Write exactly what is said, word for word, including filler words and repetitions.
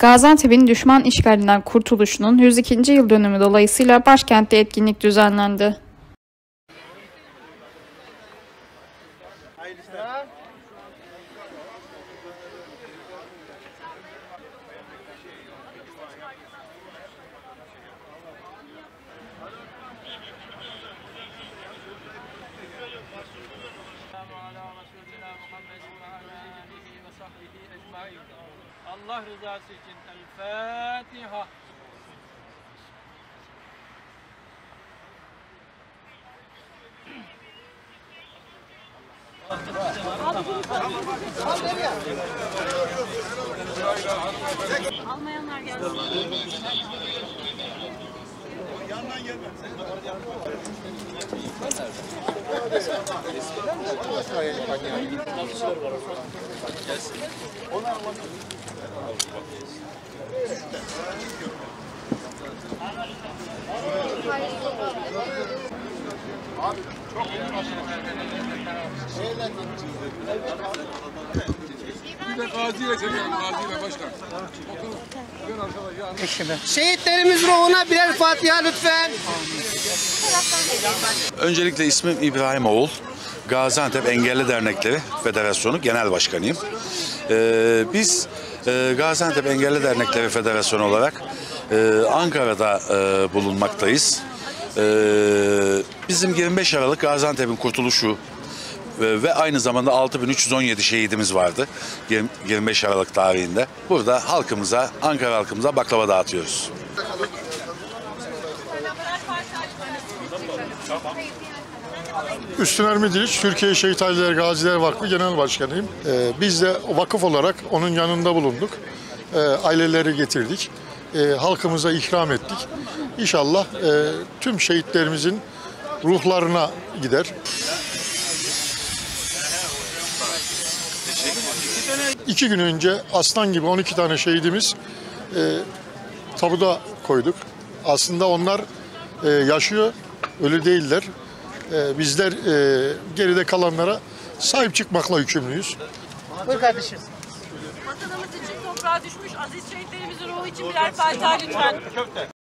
Gaziantep'in düşman işgalinden kurtuluşunun yüz ikinci yıl dönümü dolayısıyla başkentte etkinlik düzenlendi. Allah rızası için El Fatiha. Almayanlar gelsin. Yandan gelme. Abi çok iyi bir de gaziyle çekelim, gaziyle başkan. Şehitlerimiz ruhuna birer Fatiha lütfen. Öncelikle ismim İbrahim Oğul. Gaziantep Engelli Dernekleri Federasyonu Genel Başkanıyım. Ee, biz e, Gaziantep Engelli Dernekleri Federasyonu olarak e, Ankara'da e, bulunmaktayız. E, bizim yirmi beş Aralık Gaziantep'in kurtuluşu ve, ve aynı zamanda altı bin üç yüz on yedi şehidimiz vardı yirmi beş Aralık tarihinde. Burada halkımıza, Ankara halkımıza baklava dağıtıyoruz. Üstün Ermi Diliç, Türkiye Şehit Aileler Gaziler Vakfı Genel Başkanıyım. Ee, biz de vakıf olarak onun yanında bulunduk. Ee, aileleri getirdik. Ee, halkımıza ikram ettik. İnşallah e, tüm şehitlerimizin ruhlarına gider. İki gün önce aslan gibi on iki tane şehidimiz e, tabuda koyduk. Aslında onlar e, yaşıyor, ölü değiller. E, bizler e, geride kalanlara sahip çıkmakla yükümlüyüz. Buyur kardeşim. Vatanımız için toprağa düşmüş aziz şehitlerimizin ruhu için birer Fatiha lütfen.